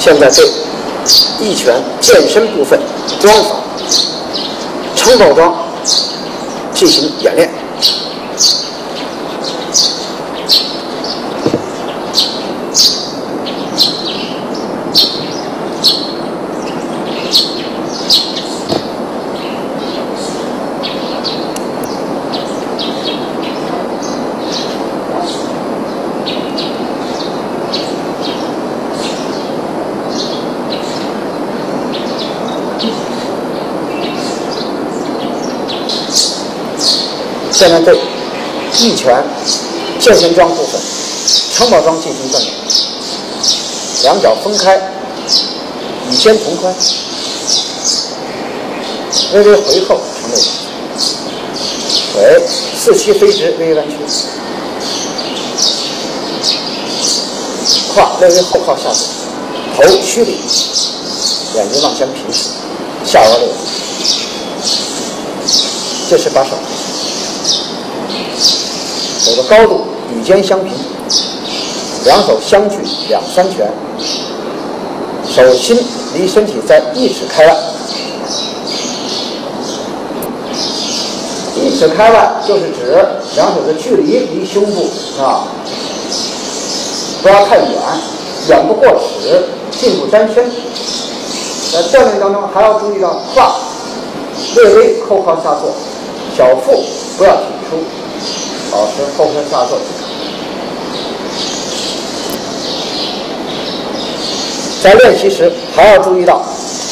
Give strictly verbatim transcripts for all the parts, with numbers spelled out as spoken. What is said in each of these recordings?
现在对一拳健身部分桩法撑抱桩进行演练。现在对一拳健身桩部分撑抱桩进行锻炼，两脚分开，与肩同宽，微微回后成内腿四膝飞直，微微弯曲，胯微微后靠下走，头虚领，眼睛往前平视，下颚内弯。这是把手手的高度与肩相平，两手相距两三拳，手心离身体在一尺开外。一尺开外就是指两手的距离离胸部啊，不要太远，远不过尺，近不沾身。在锻炼当中还要注意到胯略微后靠下坐，小腹不要挺出，保持后靠下坐。在练习时还要注意到，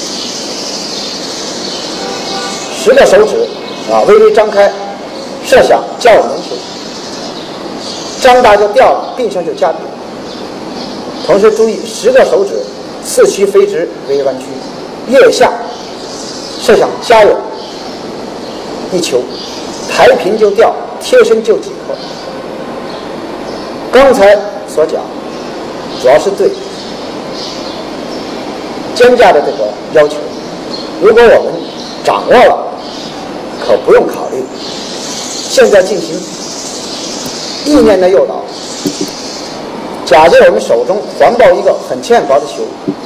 十个手指啊微微张开，设想较稳球，张大就掉了，并上就夹扁。同时注意十个手指四膝飞直，微微弯曲，腋下设想夹有一球，抬平就掉，贴身就紧合。刚才所讲主要是对肩架的这个要求，如果我们掌握了，可不用考虑。现在进行意念的诱导，假设我们手中环抱一个很轻很薄的球，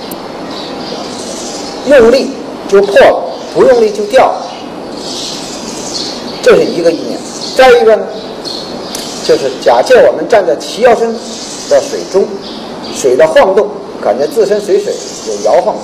用力就破了，不用力就掉了，这是一个意念。再一个呢，就是假借我们站在齐腰深的水中，水的晃动，感觉自身随水有摇晃，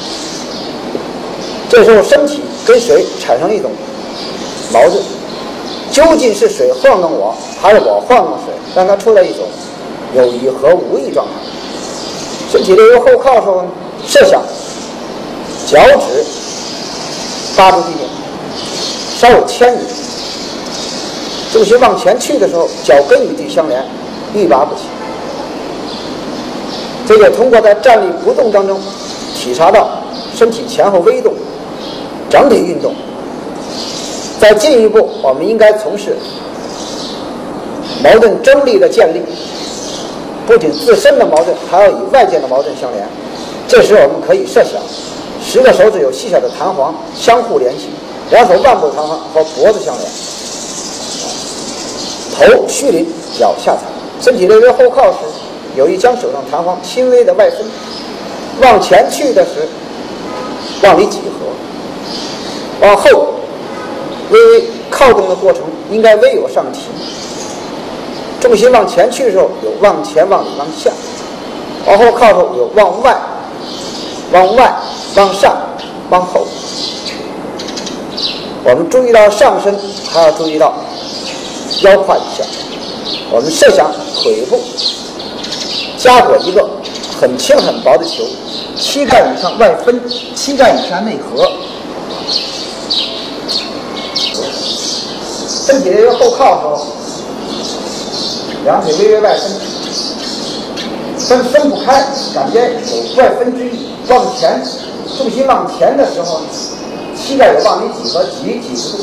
这时候身体跟水产生一种矛盾，究竟是水晃动我，还是我晃动水，让它出来一种有意和无意状态。身体略微后靠的时候，设想脚趾扒住地面，稍有牵引，重心往前去的时候，脚跟与地相连，欲拔不起。这个通过在站立不动当中体察到身体前后微动，整体运动。再进一步，我们应该从事矛盾征力的建立，不仅自身的矛盾，还要与外界的矛盾相连。这时我们可以设想十个手指有细小的弹簧相互联系，两手腕部弹簧和脖子相连，头虚领，脚下踩，身体略微后靠时，有意将手上弹簧轻微的外分，往前去的时往里几何，往后微微靠动的过程应该微有上提，重心往前去的时候有往前往里往下，往后靠的时候有往外往外往上往后。我们注意到上身，还要注意到腰胯以下。我们设想腿部夹裹一个很轻很薄的球，膝盖以上外分，膝盖以下内合，身体微微后靠的时候，两腿微微外分，分分不开，感觉有外分之意。往前，重心往前的时候，膝盖有往里挤和挤挤不住，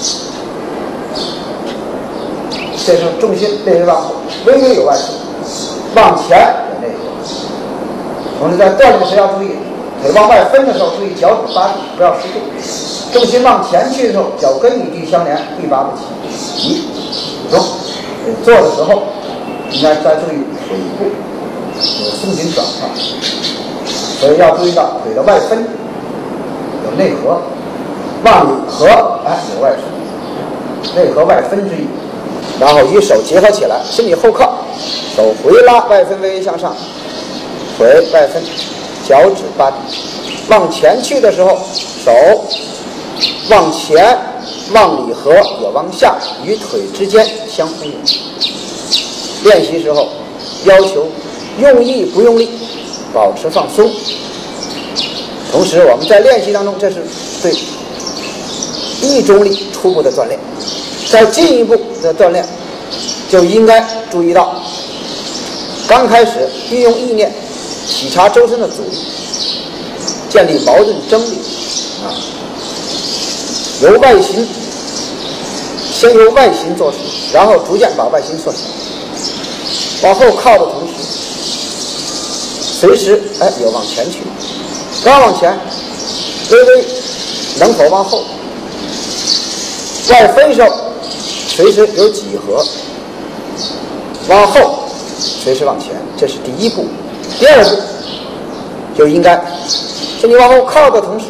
这时候重心微微往后，微微有外收，往前有内合。同时在锻炼时要注意，腿往外分的时候，注意脚趾发力，不要失重。重心往前去的时候，脚跟与地相连，欲拔不起。一补中，做的时候应该再注意腿部有松紧转换， 所以要注意到腿的外分有内合，往里合，哎，有外分，内合外分之意。然后与手结合起来，身体后靠，手回拉，外分微微向上，腿外分，脚趾八点。往前去的时候，手往前往里合，也往下，与腿之间相呼应。练习时候要求用力不用力，保持放松。同时我们在练习当中，这是对意中力初步的锻炼。再进一步的锻炼，就应该注意到，刚开始运用意念体察周身的阻力，建立矛盾争力啊，由外形先由外形做起，然后逐渐把外形缩小，往后靠的同时，随时哎有往前去，刚往前，微微能否往后，外分手。随时有几何，往后随时往前，这是第一步。第二步就应该是你往后靠的同时，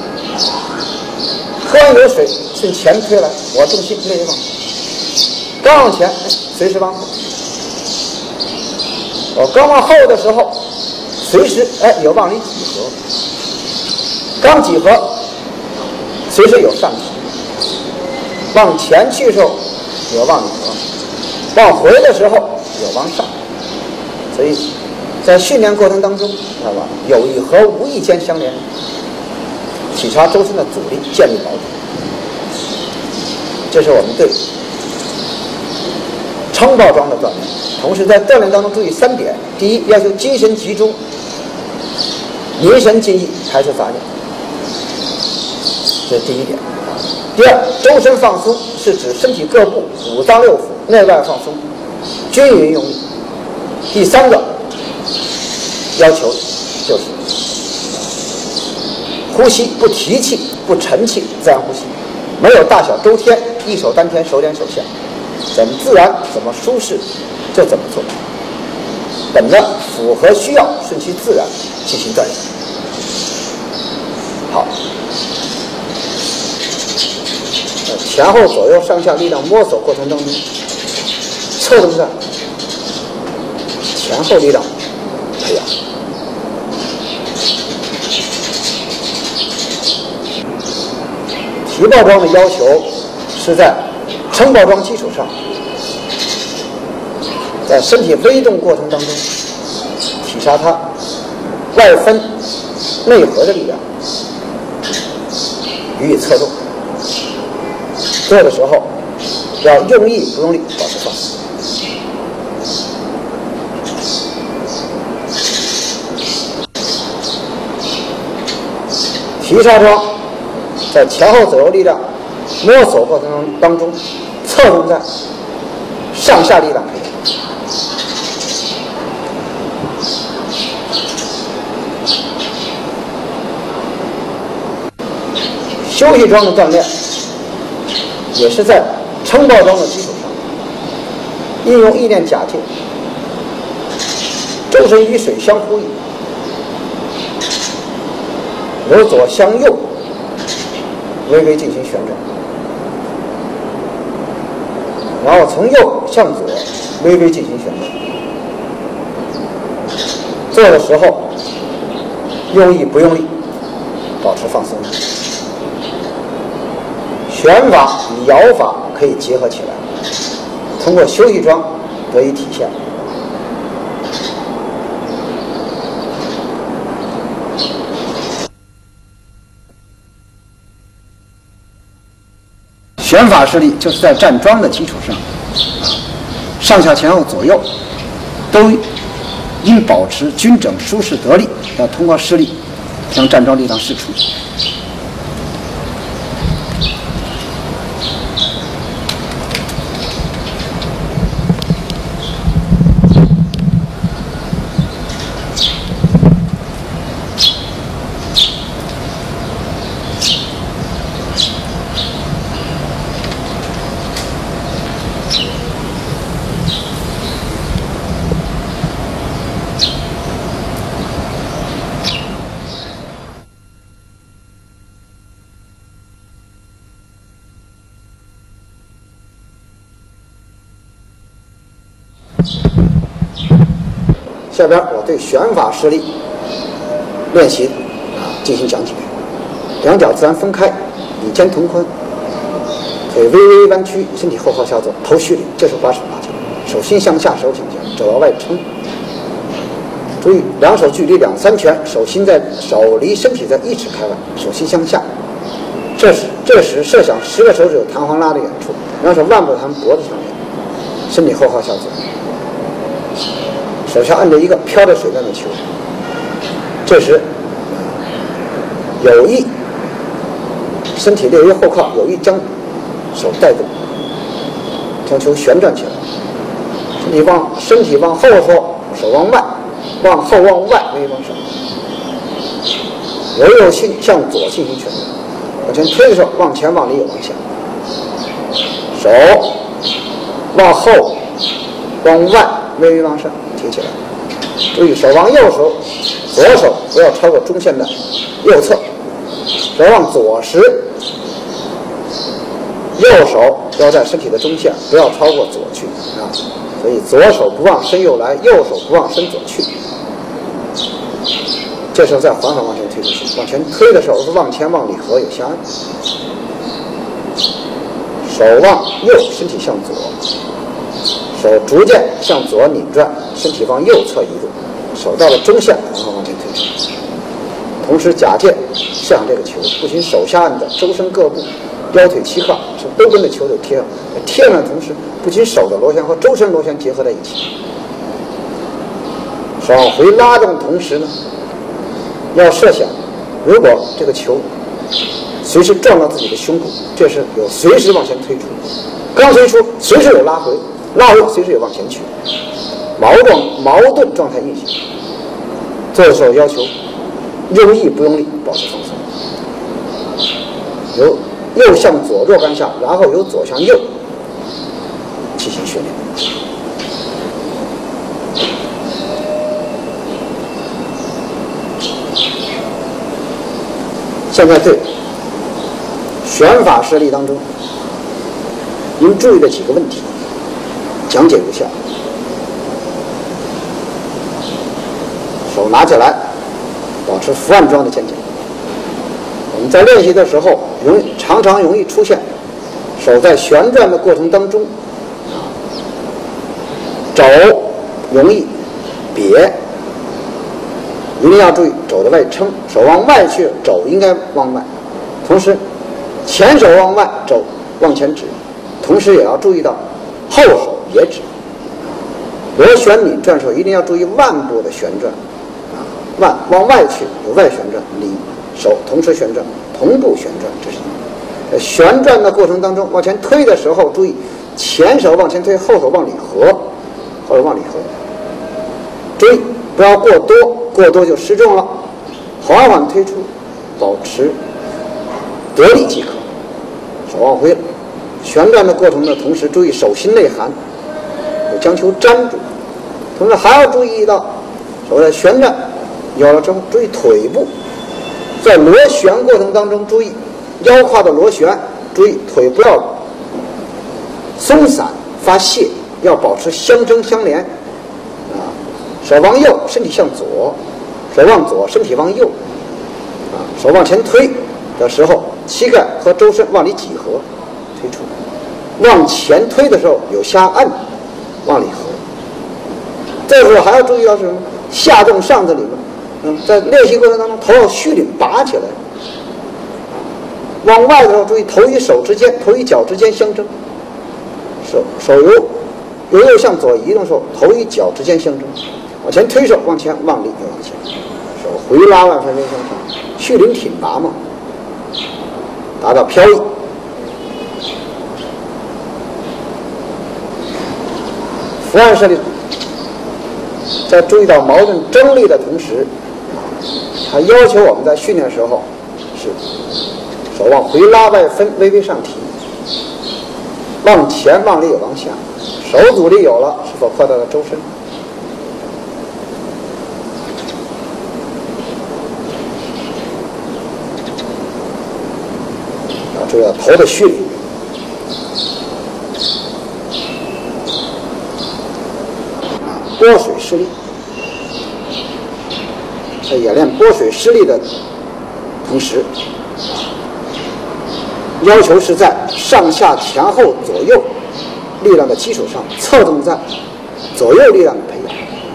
突然有水顺前推来，我重心略微往前，刚往前，随时往后。我刚往后的时候，随时哎有往里几何，刚几何，随时有上提，往前去的时候。有往里合，往回的时候有往上，所以在训练过程当中，知道吧？有意和无意间相连，体察周身的阻力，建立矛盾。这是我们对撑抱桩的锻炼。同时在锻炼当中注意三点：第一，要求精神集中，凝神静意，排除杂念，这是第一点。第二，周身放松是指身体各部五脏六腑内外放松，均匀用力。第三个要求就是呼吸不提气不沉气，自然呼吸，没有大小周天，一手丹田手点手相，怎么自然怎么舒适就怎么做，本着符合需要顺其自然进行锻炼。好，前后左右上下力量摸索过程当中，侧动在前后力量培养。提抱桩的要求是在撑抱桩基础上，在身体微动过程当中体察它外分内合的力量，予以侧动。做的时候要用力不用力，保持放松。提插桩在前后左右力量摸索过程当中，侧重在上下力量培养。休息桩的锻炼也是在撑抱桩的基础上，运用意念假定，周身与水相呼应，由左向右微微进行旋转，然后从右向左微微进行旋转。做的时候用力不用力，保持放松。拳法与摇法可以结合起来，通过休息桩得以体现。拳法施力就是在站桩的基础上，上下前后左右都应保持均整舒适得力，要通过施力将站桩力量释出。 下边我对旋法施力练习啊进行讲解。两脚自然分开，与肩同宽，腿微微弯曲，身体后靠下走，头虚领，这时候把手拿起来，手心向下，手向前，肘往外撑。注意，两手距离两三拳，手心在手离身体在一尺开外，手心向下。这时这时设想十个手指有弹簧拉的远处，两手腕部弹脖子上面，身体后靠下走，手下按着一个飘着水面的球。这时有意身体略微后靠，有意将手带动，将球旋转起来，身体往身体往后缩，手往外，往后往外微往上，有有性向左进行旋转，往前推的时候往前往里有往下，手往后往外微微往上提起来，注意手往右手，左手不要超过中线的右侧，手往左时，右手要在身体的中线，不要超过左去啊。所以左手不往身右来，右手不往身左去。这时候再缓缓往前推出去，往前推的时候是往前往里合有下按，手往右，身体向左，手逐渐向左拧转，身体往右侧移动，手到了中线，然后往前推出。同时假借射向这个球，不仅手下按的周身各部、腰腿膝靠是都跟着球就贴上，贴上的同时，不仅手的螺旋和周身螺旋结合在一起。手往回拉动的同时呢，要设想，如果这个球随时撞到自己的胸骨，这是有随时往前推出，刚推出随时有拉回，拉回随时有往前去，矛盾矛盾状态运行。做的时候要求用意不用力，保持放松。由右向左若干下，然后由左向右进行训练。现在对旋法施力当中应注意的几个问题讲解如下：手拿起来，保持伏案状的前脚。我们在练习的时候，容易常常容易出现手在旋转的过程当中，肘容易瘪，一定要注意肘的外撑，手往外去，肘应该往外，同时前手往外，肘往前指，同时也要注意到后手也指。螺旋拧转手一定要注意腕部的旋转，啊，腕往外去有外旋转，里手同时旋转，同步旋转，这是在旋转的过程当中，往前推的时候注意前手往前推，后手往里合，后手往里合，注意不要过多，过多就失重了，缓缓推出，保持得力即可。手往回旋转的过程的同时，注意手心内含，有将球粘住，同时还要注意到手在旋转有了之后，注意腿部在螺旋过程当中，注意腰胯的螺旋，注意腿不要松散发泄，要保持相争相连。啊，手往右，身体向左；手往左，身体往右。啊，手往前推的时候，膝盖和周身往里几合，推出；往前推的时候有下按，往里合。这时候还要注意到是什么？下重上的理论。嗯，在练习过程当中，头要虚领拔起来。往外的时候，注意头与手之间、头与脚之间相争。手手由由右向左移动的时候，头与脚之间相争。往前推手，往前往里又往前。手回拉万分微向上，虚领挺拔嘛，达到飘逸。伏案施力，在注意到矛盾争力的同时，它要求我们在训练的时候是手往回拉外分，微微上提，往前往里有往下，手阻力有了，是否扩大了周身？要注意到头的虚领。拨水施力， 在演练拨水施力的同时，要求是在上下前后左右力量的基础上，侧重在左右力量的培养。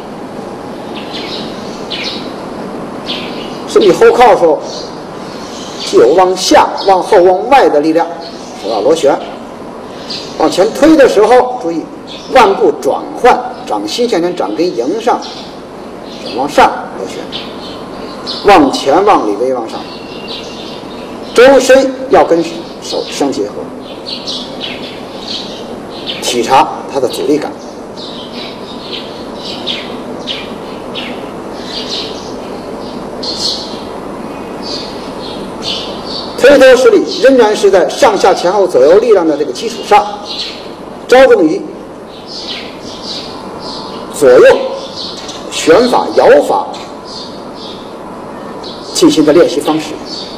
身体后靠的时候，既有往下、往后、往外的力量，手要螺旋。往前推的时候，注意腕部转换，掌心向前，掌根迎上，往上螺旋，往前、往里、微往上。周身要跟手相结合，体察它的阻力感。推脱施力仍然是在上下前后左右力量的这个基础上，着重于左右旋法、摇法进行的练习方式。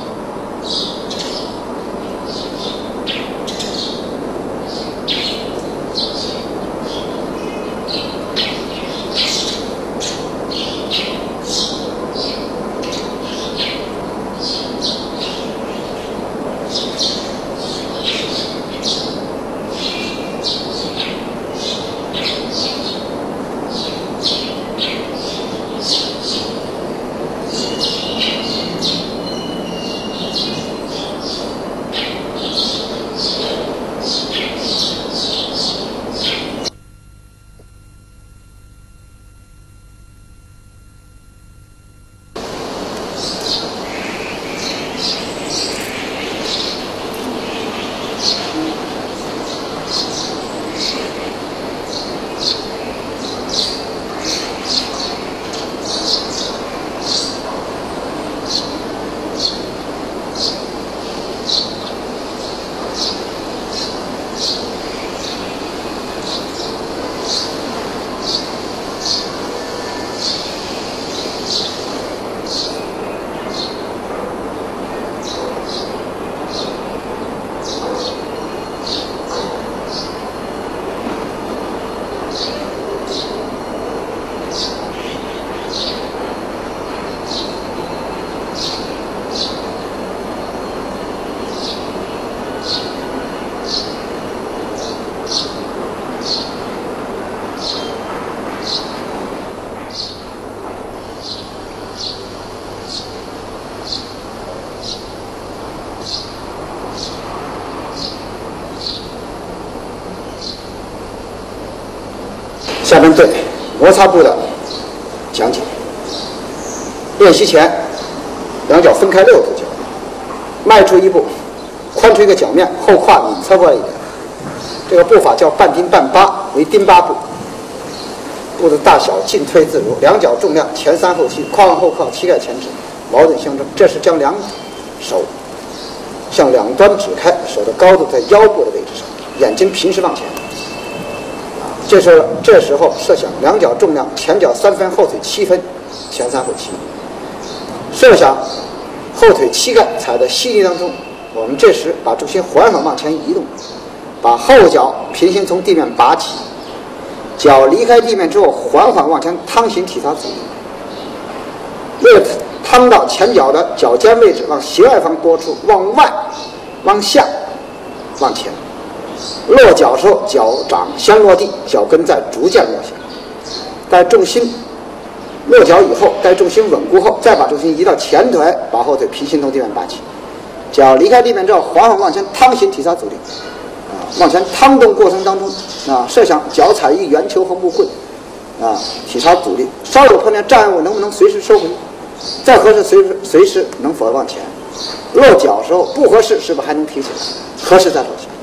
下面对摩擦步的讲解。练习前，两脚分开六头脚，迈出一步，宽出一个脚面，后胯拧侧过来一点。这个步法叫半丁半八，为丁八步。步的大小进退自如，两脚重量前三后七，胯往后靠，膝盖前直，矛盾相争。这是将两手向两端指开，手的高度在腰部的位置上，眼睛平视往前。这时候，这时候设想两脚重量，前脚三分，后腿七分，前三后七。设想后腿膝盖踩在膝地当中，我们这时把重心缓缓往前移动，把后脚平行从地面拔起，脚离开地面之后，缓缓往前趟行体擦阻力。为了趟到前脚的脚尖位置，往斜外方拨出，往外、往下、往前。落脚时候，脚掌先落地，脚跟再逐渐落下。待重心落脚以后，待重心稳固后，再把重心移到前腿，把后腿平行从地面拔起。脚离开地面之后，缓缓往前趟行体擦阻力。啊，往前趟动过程当中，啊，设想脚踩一圆球和木棍，啊，体擦阻力。稍有碰见障碍物，能不能随时收回？再合适，随时随时能否往前？落脚时候不合适，是不是还能提起来？合适再落下。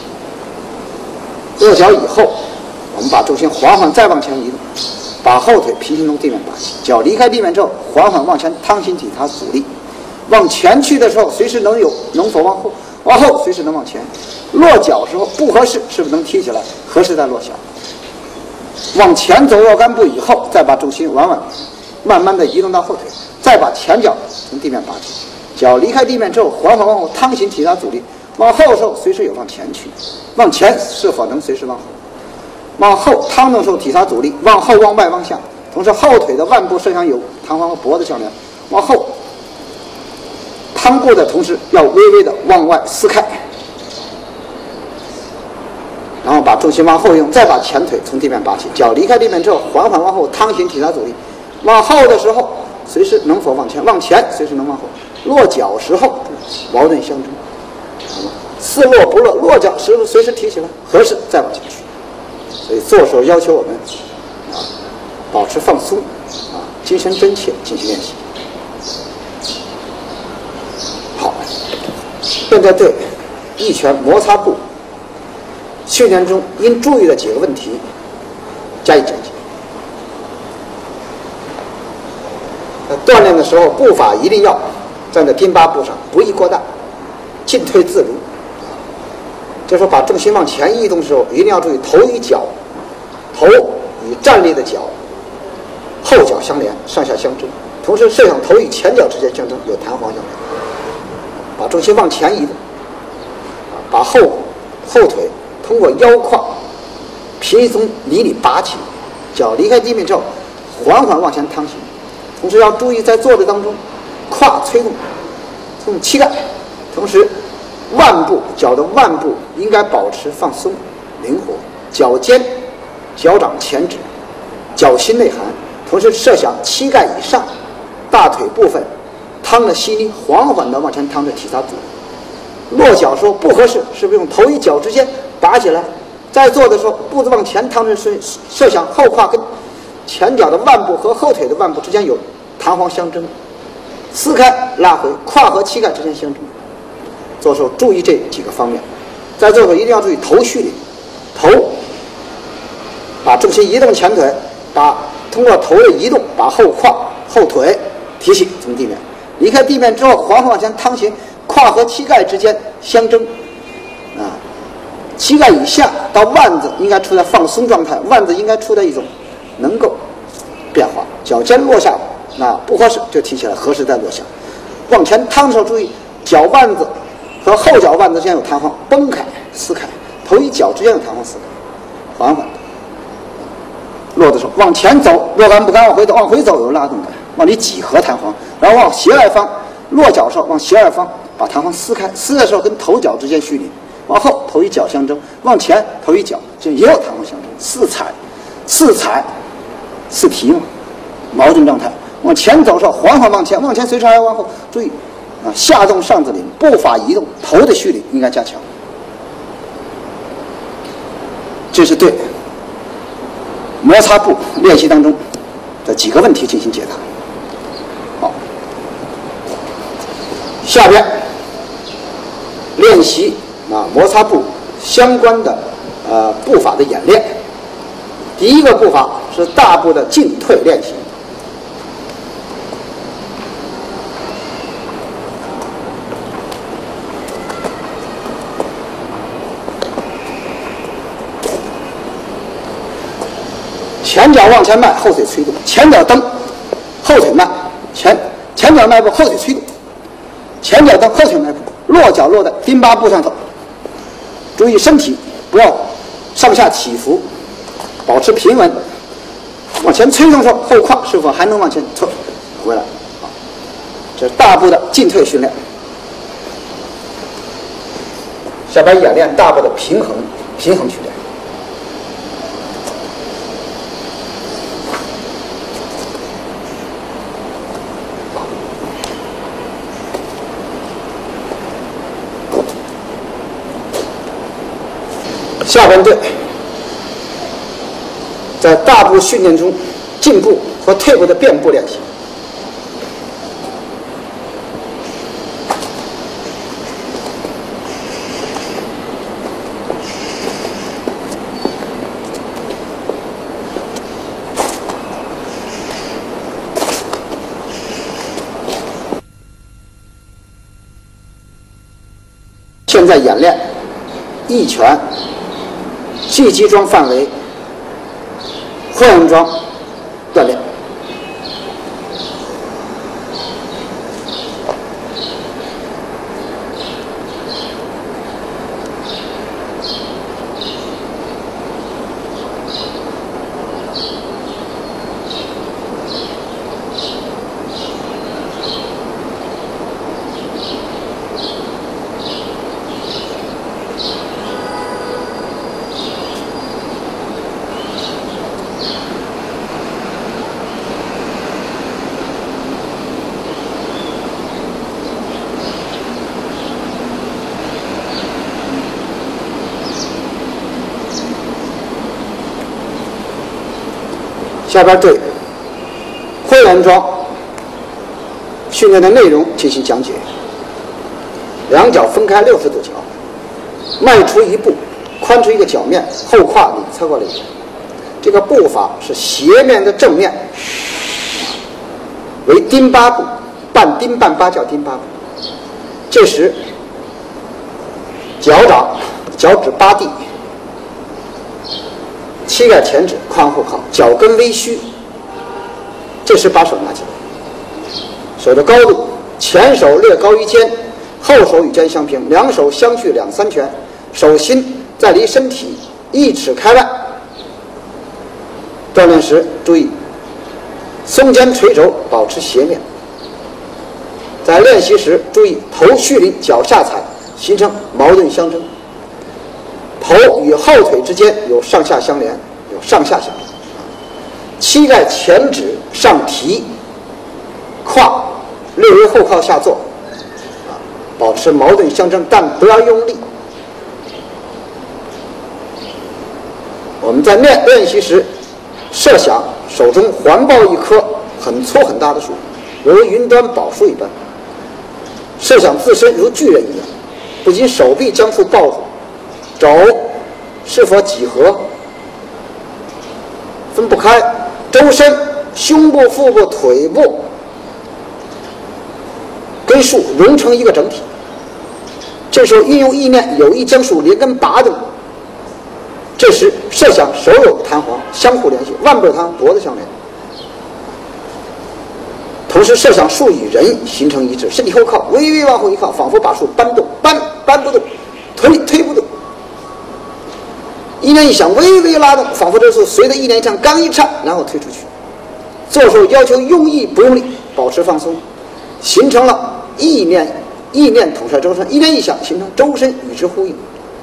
落脚以后，我们把重心缓缓再往前移动，把后腿平行从地面拔起，脚离开地面之后，缓缓往前趟行体擦阻力。往前去的时候，随时能有，能否往后？往后随时能往前。落脚时候不合适，是不是能提起来？合适再落下。往前走若干步以后，再把重心缓缓、慢慢的移动到后腿，再把前脚从地面拔起，脚离开地面之后，缓缓往后趟行体擦阻力。往后的时候，随时有往前去；往前是否能随时往后？往后趟动时候，体擦阻力；往后、往外、往下。同时，后腿的腕部设想有弹簧和脖子相连，往后趟过的同时，要微微的往外撕开，然后把重心往后用，再把前腿从地面拔起，脚离开地面之后，缓缓往后趟行体察阻力。往后的时候，随时能否往前？往前随时能往后。落脚时候，矛盾相争。似落不落，落脚时随时提起来，合适再往前去。所以做时候要求我们啊，保持放松，啊，精神真切进行练习。好，现在对一拳摩擦步训练中应注意的几个问题加以讲解。锻炼的时候，步伐一定要站在钉八步上，不宜过大，进退自如。就是说，把重心往前移动的时候，一定要注意头与脚，头与站立的脚、后脚相连，上下相争。同时，设想头与前脚之间相争，有弹簧相连。把重心往前移动，把后后腿通过腰胯平从离里拔起，脚离开地面之后，缓缓往前趟行。同时要注意在坐的当中，胯推动，从膝盖，同时腕部脚的腕部应该保持放松灵活，脚尖、脚掌前指，脚心内含，同时设想膝盖以上，大腿部分趟着膝泥，缓缓地往前趟着体察阻力。落脚时候不合适，是不是用头与脚之间拔起来？在做的时候，步子往前趟着，设想后胯跟前脚的腕部和后腿的腕部之间有弹簧相争，撕开拉回，胯和膝盖之间相争。做时候注意这几个方面。在做的时候一定要注意头蓄力，头把重心移动前腿，把通过头的移动把后胯、后腿提起从地面，离开地面之后缓缓往前趟行，胯和膝盖之间相争啊。膝盖以下到腕子应该处在放松状态，腕子应该处在一种能够变化，脚尖落下，那不合适就提起来，合适再落下。往前趟的时候注意脚腕子和后脚腕子之间有弹簧，崩开撕开，头与脚之间有弹簧撕开，缓缓的落的时候往前走，若干不敢往回走，往回走有拉动感，往里挤合弹簧，然后往斜外方落脚的时候往斜外方把弹簧撕开，撕的时候跟头脚之间蓄力，往后头与脚相争，往前头与脚就也有弹簧相争，四踩四踩四提嘛，矛盾状态。往前走的时候缓缓往前，往前随时还要往后，注意啊，下动上自领，步伐移动，头的蓄力应该加强。这是对摩擦步练习当中的几个问题进行解答。好，下边练习啊摩擦步相关的呃步法的演练。第一个步法是大步的进退练习。前脚往前迈，后腿催动；前脚蹬，后腿迈；前前脚迈步，后腿催动；前脚蹬，后腿迈步。落脚落在钉八步上头，注意身体不要上下起伏，保持平稳。往前催动的时候，后胯是否还能往前撤回来？啊，这是大步的进退训练。下边演练大步的平衡平衡训练。下边队在大步训练中，进步和退步的变步练习。现在演练一拳击击桩范围混用桩锻炼。 下边对会员桩训练的内容进行讲解。两脚分开六十度角，迈出一步，宽出一个脚面，后胯里侧过来。这个步法是斜面的正面，为丁八步，半丁半八叫丁八步。这时脚掌脚趾扒地，膝盖前指髋后靠，脚跟微虚。这时把手拿起来，手的高度，前手略高于肩，后手与肩相平，两手相距两三拳，手心在离身体一尺开外。锻炼时注意松肩垂肘，保持斜面。在练习时注意头蓄临，脚下踩，形成矛盾相争。头与后腿之间有上下相连，有上下相连。膝盖前指上提，胯略微后靠下坐，啊，保持矛盾相争，但不要用力。我们在练练习时，设想手中环抱一棵很粗很大的树，如云端宝树一般。设想自身如巨人一样，不仅手臂将树抱住，肘是否几何分不开，周身、胸部、腹部、腿部跟树融成一个整体。这时候运用意念，有意将树连根拔动。这时设想手有弹簧，相互联系，腕部弹簧，脖子相连。同时设想树与人形成一致，身体后靠，微微往后一靠，仿佛把树搬动，搬搬不动，推推不动。意念一想，微微拉动，仿佛这树随着意念一唱，刚一颤，然后推出去。做时候要求用意不用力，保持放松，形成了意念意念统帅周身，意念一想，形成周身与之呼应。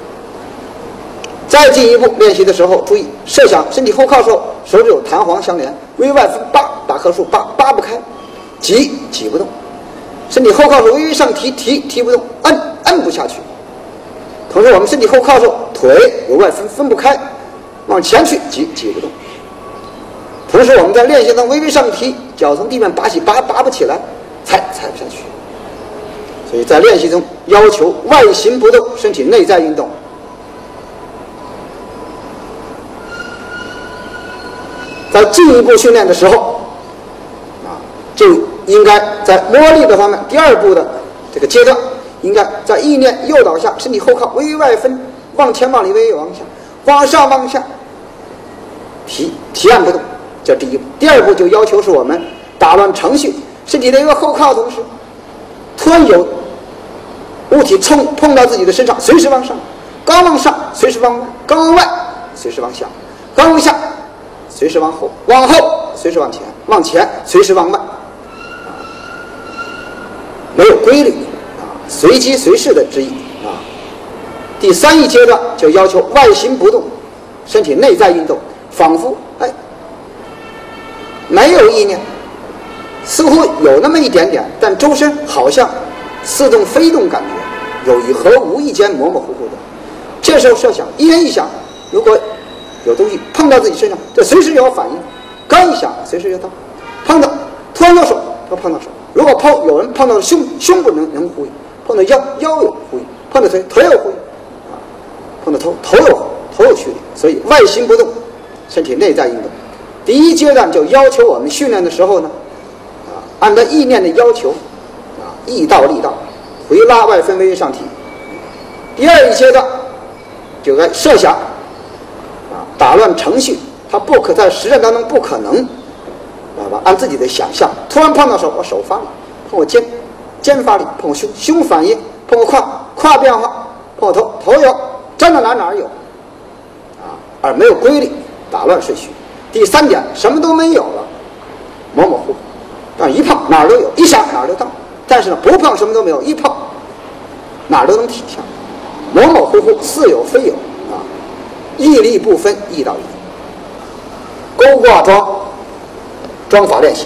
再进一步练习的时候，注意设想身体后靠的时候，手指有弹簧相连，微外分扒，把棵树扒扒不开，挤挤不动；身体后靠的时候微微上提，提提不动，摁摁不下去。同时我们身体后靠的时候，腿有外分分不开，往前去挤挤不动。同时我们在练习中微微上提，脚从地面拔起，拔拔不起来，踩踩不下去。所以在练习中要求外形不动，身体内在运动。在进一步训练的时候，啊，就应该在摸力的方面，第二步的这个阶段，应该在意念诱导下，身体后靠，微微外分，往前往里，微微往下，往上往下提提按不动，这第一步。第二步就要求是我们打乱程序，身体的一个后靠的同时，突然有物体冲碰到自己的身上，随时往上，刚往上随时往外，刚往外随时往下，刚往下随时往后，往后随时往前，往前随时往外，啊，没有规律，啊，随机随事的之意，啊。第三一阶段就要求外形不动，身体内在运动，仿佛哎没有意念，似乎有那么一点点，但周身好像似动非动感觉，有意和无意间模模糊糊的。这时候设想，一念一想，如果有东西碰到自己身上，这随时有反应，刚一想随时就到，碰到突然到手就碰到手，如果碰有人碰到胸，胸部能能呼应，碰到腰腰有呼应，碰到腿腿有呼应，啊，碰到头头有头有驱力，所以外形不动，身体内在运动。第一阶段就要求我们训练的时候呢，啊，按照意念的要求，啊，意到力到，回拉外分微微上提。第二一阶段就该设想。打乱程序，它不可在实战当中不可能，知道吧？按自己的想象，突然碰到手，我手发力；碰我肩，肩发力；碰我胸，胸反应；碰我胯，胯变化；碰我头，头有；站到哪哪有，啊，而没有规律，打乱顺序。第三点，什么都没有了，模模糊糊，但一碰哪儿都有，一想哪儿都到。但是呢，不碰什么都没有，一碰哪儿都能体现，模模糊糊，似有非有。意力不分，意到力。勾挂桩，桩法练习。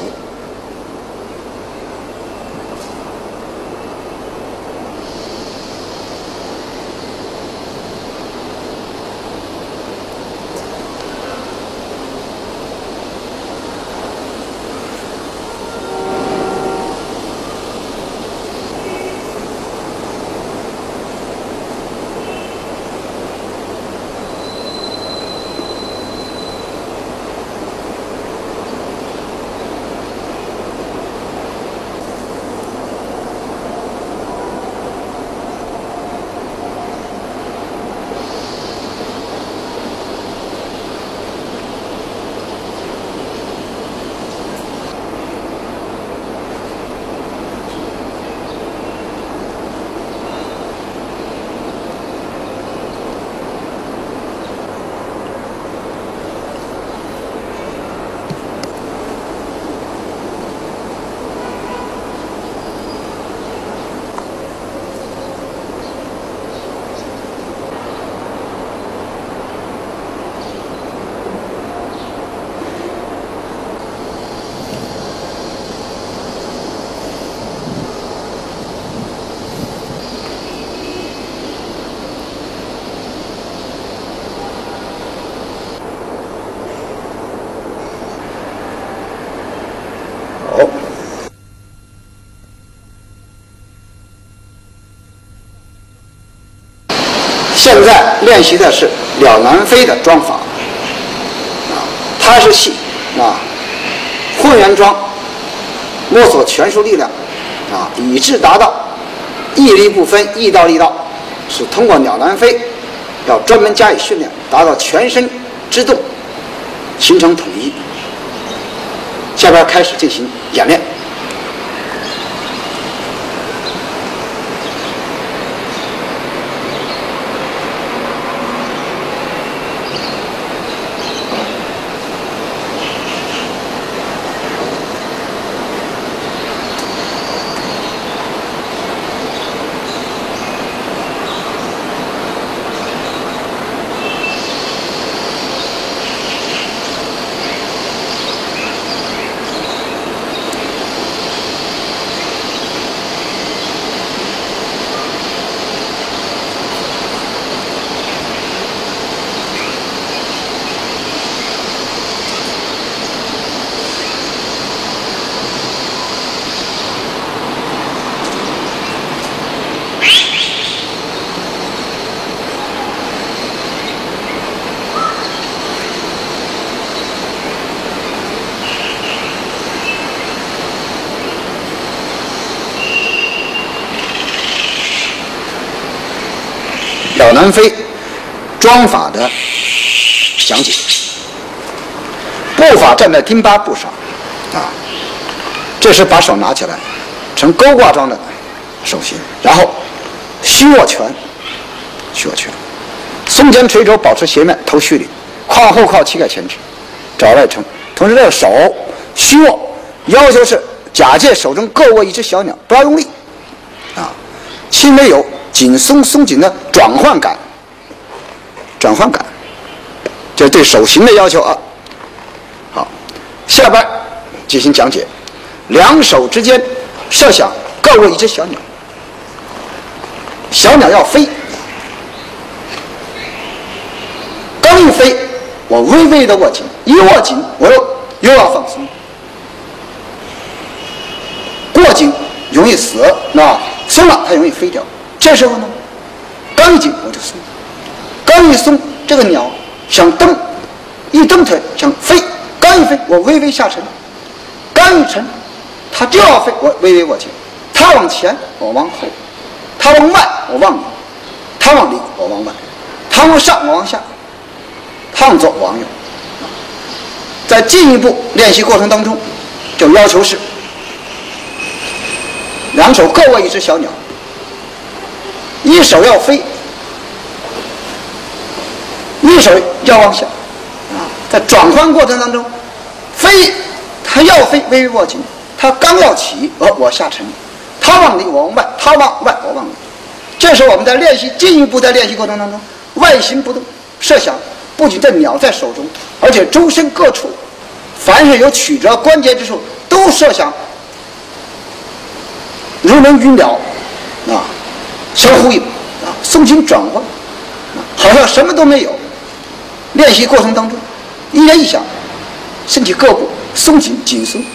现在练习的是了南飞的桩法，啊，它是系啊混元桩，摸索全束力量，啊，以致达到一力不分，一道力道，是通过了南飞，要专门加以训练，达到全身之动形成统一。下边开始进行演练。了南飞桩法的讲解，步法站在丁八步上，啊，这时把手拿起来，呈勾挂状的手型，然后虚握拳，虚握拳，松肩垂肘，保持斜面，头虚领，胯后靠，膝盖前直，肘外撑。同时，这个手虚握，要求是假借手中各握一只小鸟，不要用力，啊，轻微有紧松松紧的转换感，转换感，这是对手型的要求啊。好，下边进行讲解。两手之间设想各握一只小鸟，小鸟要飞，刚一飞，我微微的握紧，一握紧，我又又要放松，过紧容易死，那松了它容易飞掉。这时候呢，刚一紧我就松，刚一松，这个鸟想蹬，一蹬腿想飞，刚一飞我微微下沉，刚一沉，它就要飞，我微微握紧，它往前我往后，它往外我往里，它往里我往外，它往上我往下，它往左我往右。在进一步练习过程当中，就要求是两手各握一只小鸟，一手要飞，一手要往下，啊，在转换过程当中，飞，它要飞，微微握紧，它刚要起，呃，我下沉，它往里我往外，它往外我往里。这时候我们在练习，进一步在练习过程当中，外形不动，设想不仅这鸟在手中，而且周身各处，凡是有曲折关节之处，都设想如能与鸟啊相呼应啊，松紧转换，啊，好像什么都没有。练习过程当中，一言一想，身体各部松紧紧松，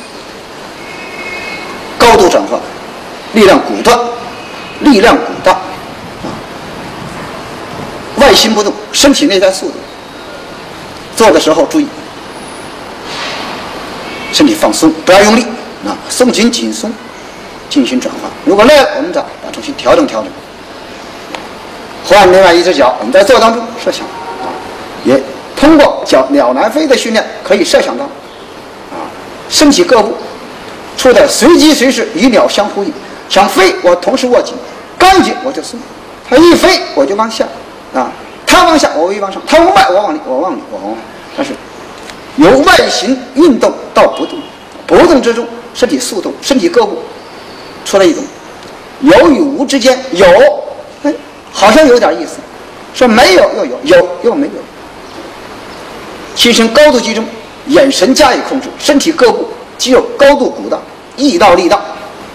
高度转换，力量骨断，力量骨大，啊，外心不动，身体内在速度。做的时候注意，身体放松，不要用力，啊，松紧紧松，进行转换。如果累了，我们再把重心调整调整。换另外一只脚，我们在做当中设想，啊，也通过脚鸟南飞的训练，可以设想到，啊，身体各部处在随机随时与鸟相呼应。想飞，我同时握紧，刚一紧我就松，它一飞我就往下，啊，它往下我微往上，它往外我往里，我往里我往外。但是由外形运动到不动，不动之中，身体速动，身体各部出来一种有与无之间，有，哎，好像有点意思，说没有又有，有又没有。心神高度集中，眼神加以控制，身体各部肌肉高度鼓荡，意到力道。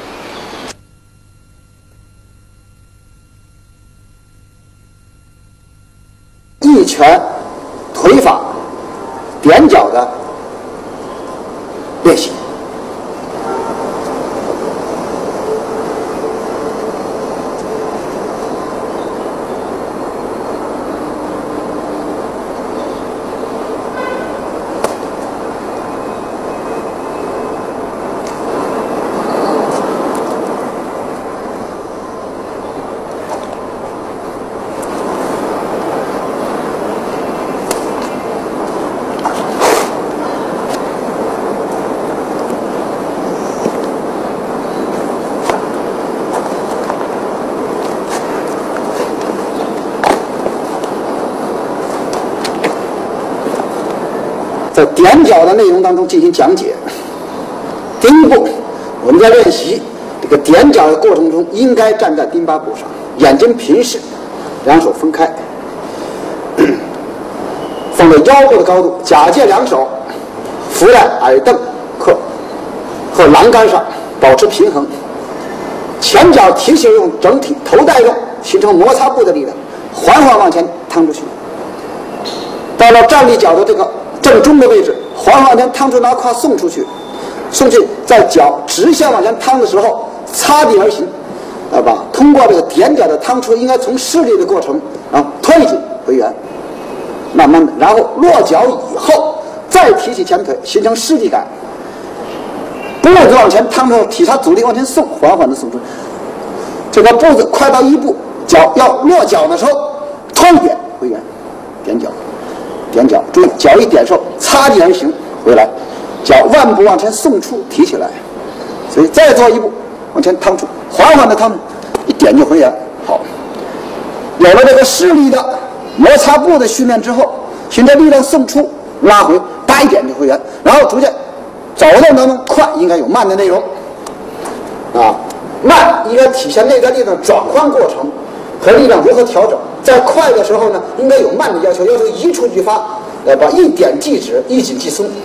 一拳腿法踮脚的练习。 在踮脚的内容当中进行讲解。第一步，我们在练习这个踮脚的过程中，应该站在钉耙部上，眼睛平视，两手分开，放在腰部的高度，假借两手扶在矮凳课和栏杆上，保持平衡。前脚提起用整体头带动，形成摩擦部的力量，缓缓往前趟出去。到了站立脚的这个正中的位置，缓缓往前趟出，拿胯送出去，送去，在脚直线往前趟的时候，擦地而行，啊吧？通过这个踮脚的趟出，应该从施力的过程啊推进回圆，慢慢的，然后落脚以后再提起前腿，形成施力感。步子往前趟出，体察阻力往前送，缓缓的送出。这个步子快到一步，脚要落脚的时候，推一点回圆，踮脚，踮脚，注意脚一点时候擦地而行回来，脚腕部往前送出，提起来，所以再做一步往前趟出，缓缓的趟出，一点就回圆。好，有了这个施力的摩擦部的训练之后，循着力量送出，拉回，叭一点就回圆，然后逐渐走动当中快应该有慢的内容，啊，慢应该体现内在力量转换过程和力量如何调整。在快的时候呢，应该有慢的要求，要求一触即发，来把一点即止，一紧即松。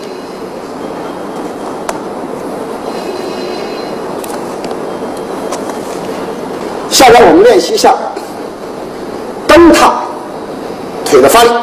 下边我们练习一下蹬踏腿的发力，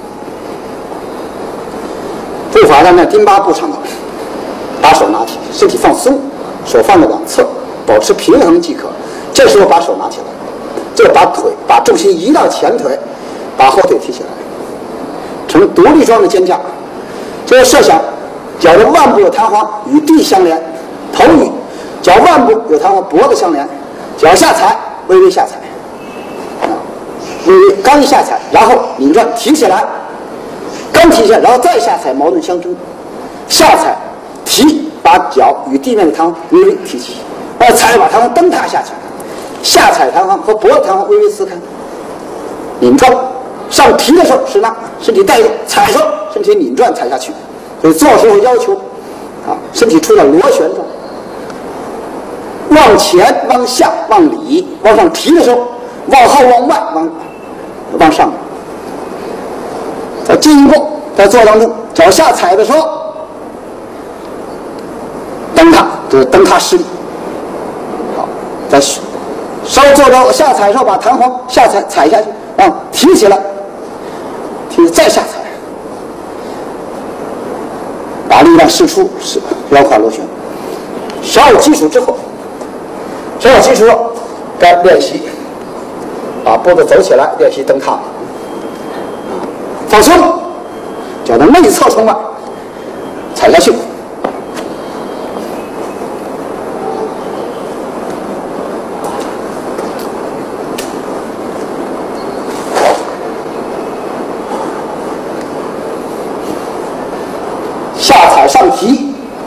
步伐站在钉耙部上头，把手拿起，身体放松，手放在两侧，保持平衡即可。这时候把手拿起来，就把腿把重心移到前腿，把后腿提起来，呈独立状的肩架。这个设想脚的腕部有弹簧，与地相连，头与脚腕部有弹簧，脖子相连，脚下踩，微微下踩，啊，微微刚一下踩，然后拧转提起来，刚提起来，然后再下踩，矛盾相争，下踩提，把脚与地面的弹簧微微提起，然后踩把弹簧蹬踏下去，下踩弹簧和脖子弹簧微微撕开，拧转，上提的时候是拉，身体带动，踩的时候身体拧转踩下去，所以做时候要求啊，身体处在螺旋状。往前、往下、往里、往上提的时候，往后、往外、往往上。再进一步，在做当中，脚下踩的时候，蹬踏，就是蹬踏施力。好，再稍做到下踩的时候，把弹簧下踩踩下去，啊，提起来，提再下踩，把力量释出，是腰胯螺旋。稍有基础之后。稍有基础，该练习把步子走起来，练习蹬踏。放松，脚的内侧冲外，踩下去。下踩上提。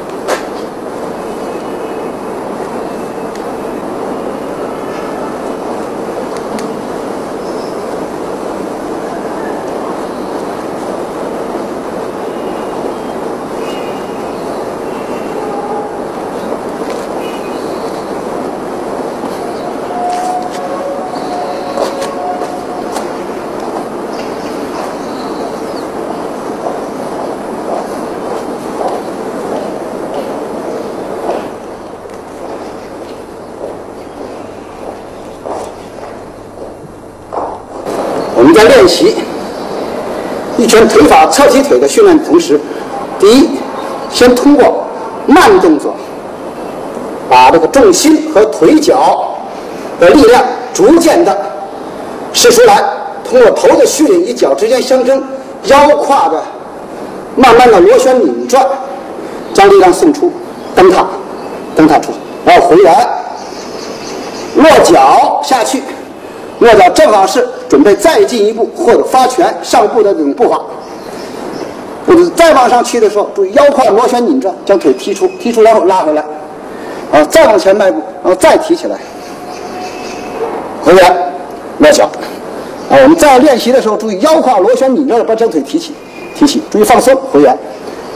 我们在练习一拳腿法侧踢腿的训练的同时，第一，先通过慢动作，把这个重心和腿脚的力量逐渐的释出来，通过头的虚领与脚之间相争，腰胯的慢慢的螺旋拧转，将力量送出，蹬踏，蹬踏出去，然后回来，落脚下去。落脚正好是准备再进一步或者发拳上步的这种步伐，或者再往上去的时候，注意腰胯螺旋拧转，将腿踢出，踢出然后拉回来，啊，再往前迈步，然后再提起来，回来，落脚。啊，我们在练习的时候，注意腰胯螺旋拧转，把将腿提起，提起，注意放松，回圆。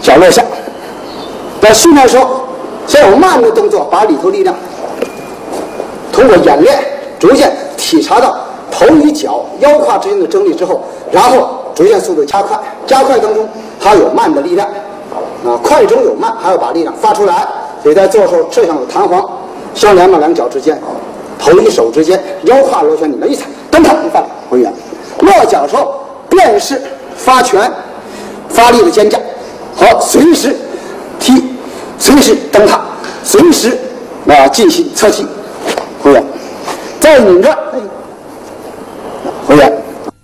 脚落下。在训练的时候，先有慢的动作，把里头力量通过演练逐渐体察到头与脚、腰胯之间的张力之后，然后逐渐速度加快，加快当中还有慢的力量，啊，快中有慢，还要把力量发出来。所以在做的时候，摄像有弹簧相连到两脚之间，头与手之间，腰胯螺旋，你们一踩，蹬它一放回远。落脚的时候，便是发拳、发力的肩架，和随时踢、随时蹬踏、随时啊进行侧踢回远，再拧着回远。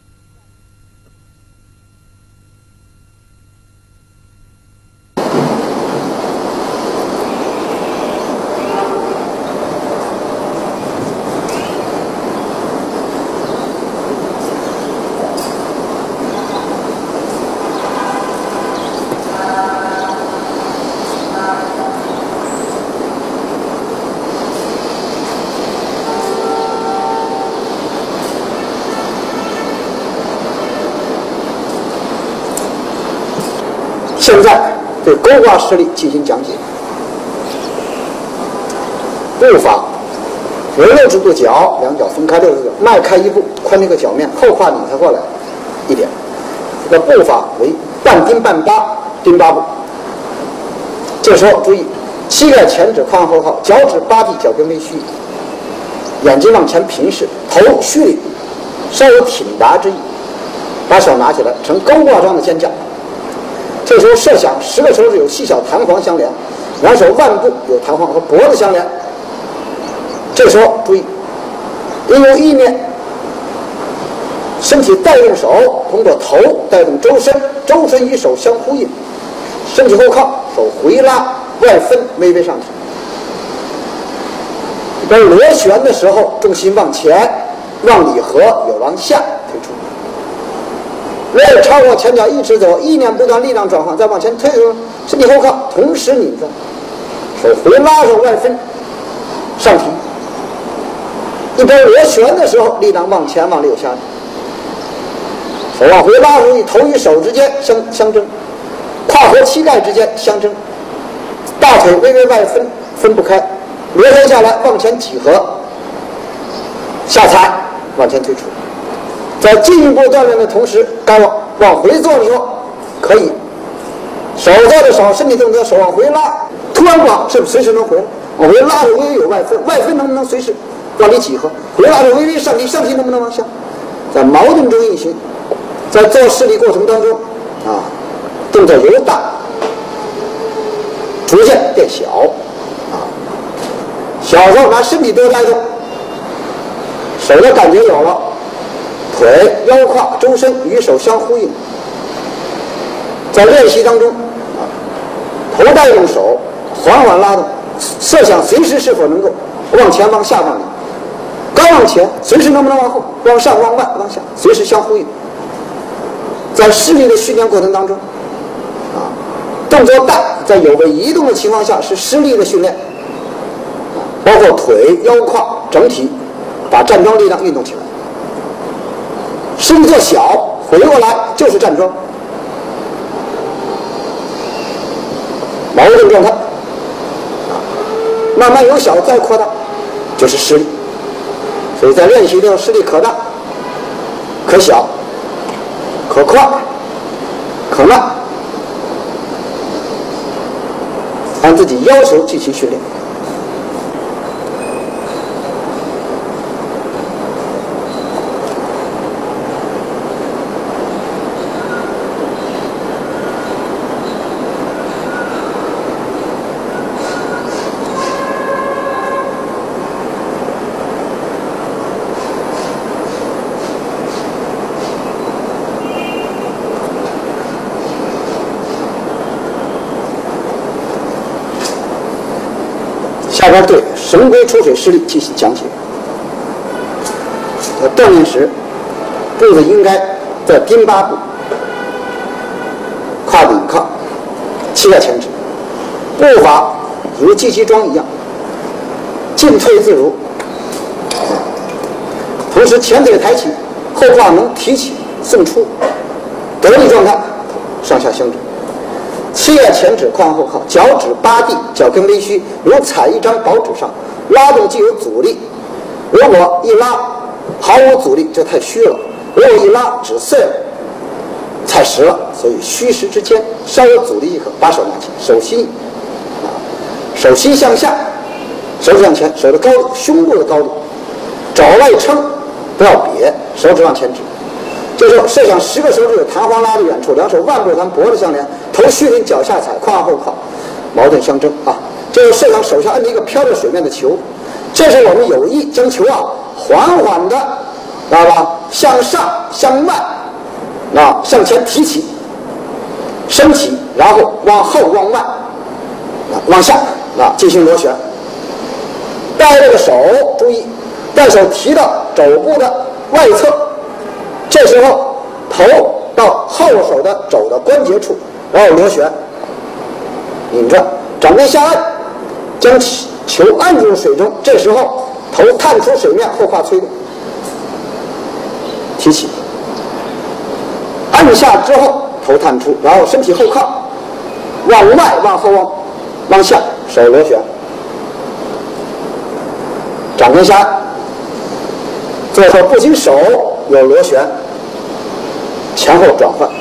现在对勾挂施力进行讲解。步法，围六十度脚，两脚分开六十度，迈开一步，宽这个脚面，后胯拧它过来一点。这个步法为半丁半八，丁八步。这时候注意，膝盖前指髋后靠，脚趾扒地，脚跟微虚，眼睛往前平视，头虚里，稍有挺拔之意。把手拿起来，呈勾挂状的肩架。这时候设想十个手指有细小弹簧相连，两手腕部有弹簧和脖子相连。这时候注意，应由意念身体带动手，通过头带动周身，周身与手相呼应，身体后靠，手回拉外分，微微上提。在螺旋的时候，重心往前，往里合，有往下推出。为了超过前脚一直走，意念不断，力量转换，再往前推的时候，身体后靠，同时拧着，手回拉手外分，上提。一边螺旋的时候，力量往前往里有下，手往回拉出去，头与手之间相相争，胯和膝盖之间相争，大腿微微外分，分不开，螺旋下来往前几何，下踩往前推出。在进一步锻炼的同时，该往往回做的时候，可以手做的少，身体动作手往回拉，突然往是不是随时能回来？往回拉着微微有外分，外分能不能随时往里几何？回拉着微微上提，上提能不能往下？在矛盾中运行，在做施力过程当中，啊，动作由大逐渐变小，啊，小时候拿身体多带动，手的感觉有了。腿、腰胯、周身与手相呼应，在练习当中，啊，头带动手，缓缓拉动，设想随时是否能够往前、往下、往里，刚往前，随时能不能往后、往上、往外、往下，随时相呼应。在施力的训练过程当中，啊，动作大，在有个移动的情况下是施力的训练，包括腿、腰胯整体把站桩力量运动起来。施力做小，回过来就是站桩，矛盾状态，慢慢由小再扩大，就是施力。所以在练习的时候，施力可大、可小、可快、可慢，按自己要求进行训练。下边对神龟出水施力进行讲解。呃，锻炼时，步子应该在丁八步，胯顶靠，膝盖前指，步法如击击桩一样，进退自如。同时前腿抬起，后胯能提起送出，得力状态，上下相指。 七月前指，髋后靠，脚趾八地，脚跟微虚，如踩一张薄纸上，拉动既有阻力。如果一拉毫无阻力，就太虚了；如果一拉指碎了，太实了。所以虚实之间稍有阻力即可。把手拿起，手心啊，手心向下，手指向前，手的高度，胸部的高度，肘外撑，不要瘪，手指往前指。这时候设想十个手指有弹簧拉的远处，两手腕部和脖子相连，头虚临，脚下踩，胯后靠，矛盾相争啊。这时候设想手上摁着一个飘着水面的球，这时我们有意将球啊缓缓的，知道吧？向上向外啊向前提起，升起，然后往后往外啊往下啊进行螺旋。带这个手注意，带手提到肘部的外侧。这时候头到后手的肘的关节处，然后螺旋，拧着，掌根下按，将球按入水中。这时候头探出水面，后胯催动，提起，按下之后头探出，然后身体后靠，往外往后往往下，手螺旋，掌根下按。最后不仅手有螺旋，前后转换，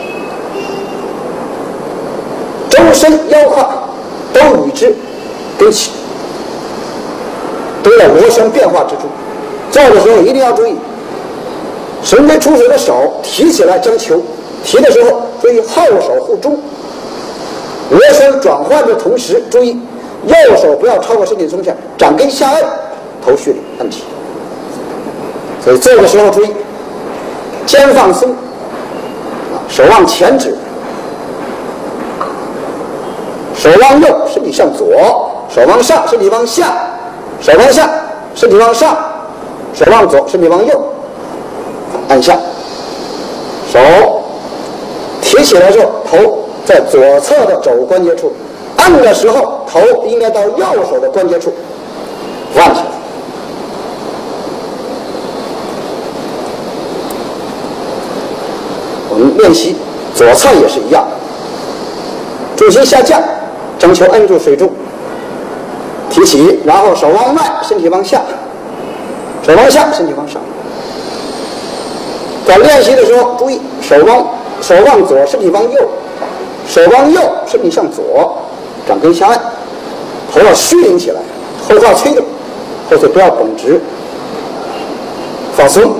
周身腰胯都与之跟起，都在螺旋变化之中。做的时候一定要注意，神飞出水的手提起来将球提的时候，注意后手护中，螺旋转换的同时，注意右手不要超过身体中线，掌根下按，头蓄力按起。所以做的时候注意，肩放松，手往前指，手往右，身体向左；手往上，身体往下；手往下，身体往上；手往左，身体往右。按下，手提起来之后，头在左侧的肘关节处；按的时候，头应该到右手的关节处，按起来。我们练习左侧也是一样，重心下降，将球摁住水中，提起，然后手往外，身体往下，手往下，身体往上。在练习的时候，注意手往手往左，身体往右；手往右，身体向左，掌根下按，头要虚领起来，后胯催动，后腿不要绷直，放松。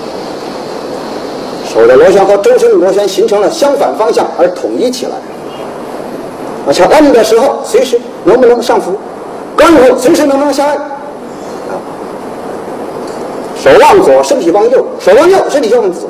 手的螺旋和周身的螺旋形成了相反方向而统一起来。而且按的时候，随时能不能上浮，刚以后随时能不能下按。手往左，身体往右；手往右，身体就往左。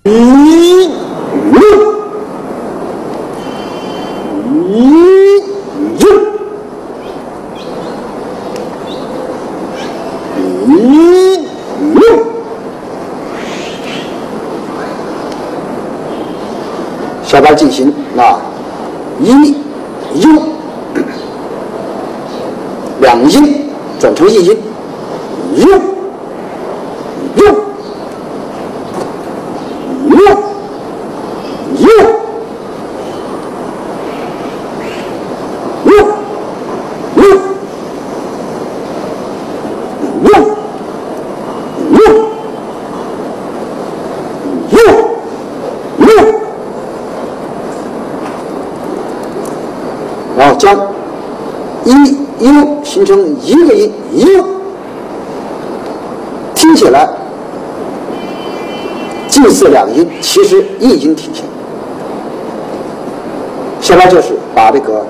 一六一六一六，下边进行啊一优两音转成一音，优优优优优优六六六六，然后将一 u 形成一个音 u， 听起来近似两音，其实一音体现。下来就是把这个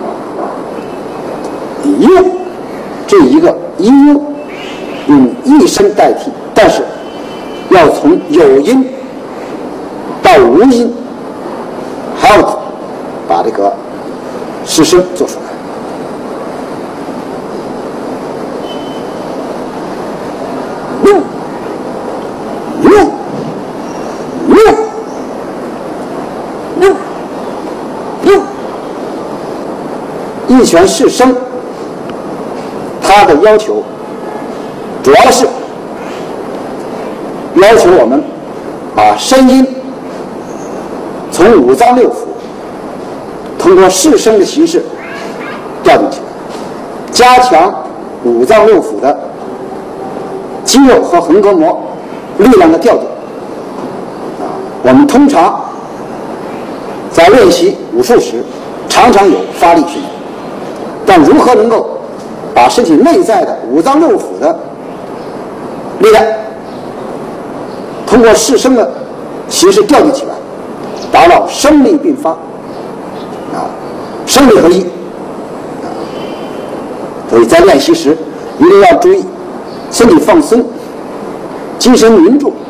u 这一个 u 用一声代替，但是要从有音到无音，还要把这个失声做出来。六六六六六，一拳失声，它的要求主要是要求我们把声音从五脏六腑通过失声的形式调动起来，加强五脏六腑的肌肉和横膈膜力量的调动。啊，我们通常在练习武术时，常常有发力训练，但如何能够把身体内在的五脏六腑的力量通过失声的形式调动起来，达到声力并发，啊，声力合一。啊，所以在练习时一定要注意身体放松，精神凝住，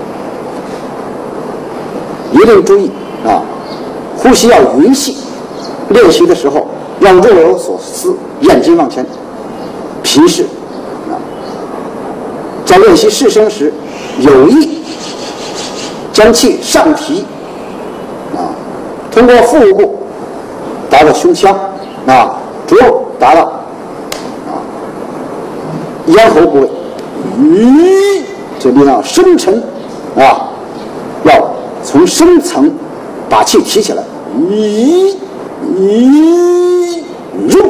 一定注意啊，呼吸要匀细。练习的时候要若有所思，眼睛往前平视。啊，在练习失声时，有意将气上提，啊，通过腹部达到胸腔，啊，逐步达到啊咽喉部位。咦，这力量深沉啊，要从深层把气提起来。咦咦入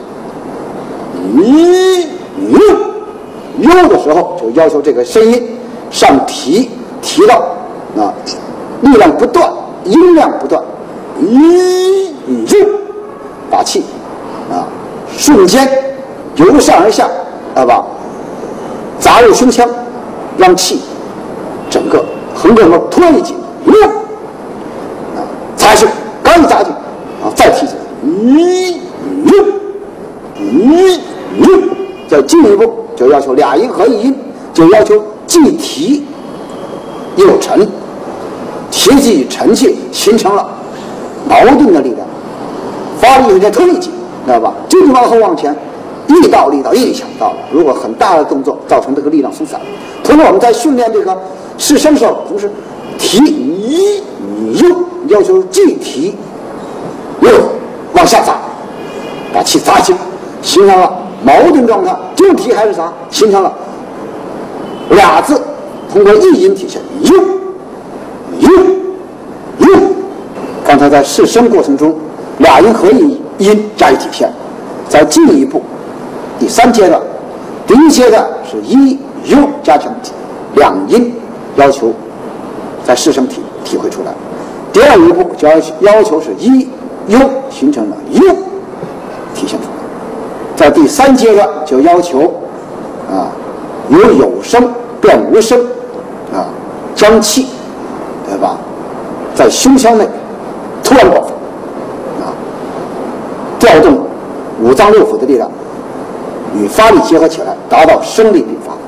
咦入，入的时候就要求这个声音上提，提到啊力量不断，音量不断。咦入，把气啊瞬间由上而下啊吧砸入胸腔，让气整个横膈膜突然一紧，入啊才是刚一砸进啊再提起来，咦入咦入，再进一步就要求俩音合一音，就要求既提又沉，提气沉气形成了矛盾的力量，发力有点特力劲，知道吧？这就往后往前，力道力道一强到了。如果很大的动作造成这个力量松散，同时我们在训练这个失声时候，同时提一又要求既提又往下砸，把气砸进，形成了矛盾状态。就提还是砸，形成了俩字，通过一音体现又又又。刚才在失声过程中，俩音合一音加以体现。再进一步，第三阶段，第一阶段是一 u 加强两音，要求在失声体体会出来。第二一步就要要求是一 u 形成了 u 体现出来。在第三阶段就要求啊由有声变无声，啊将气对吧在胸腔内突然爆发，啊调动五脏六腑的力量与发力结合起来，达到声力并发。